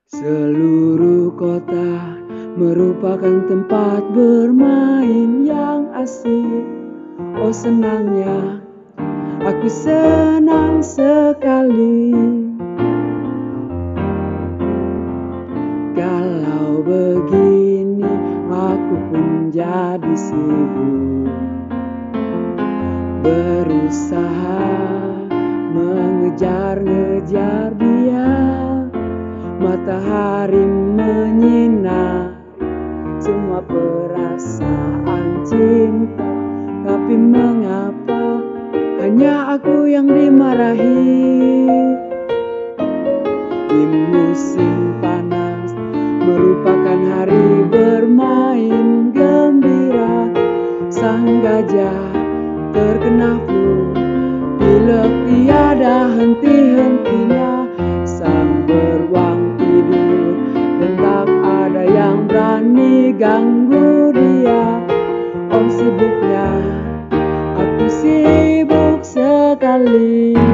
Seluruh kota merupakan tempat bermain yang asik. Oh senangnya, aku senang sekali. Kalau begini aku pun jadi sibuk, berusaha mengejar-ngejar dia. Matahari menyinar semua perasaan cinta, tapi mengapa hanya aku yang dimarahi? Di musim panas merupakan hari bermain gembira. Sang gajah terkena flu, pilek tiada henti-hentinya. Sang beruang tidur dan tak ada yang berani ganggu dia. Oh sibuknya, aku sibuk sekali.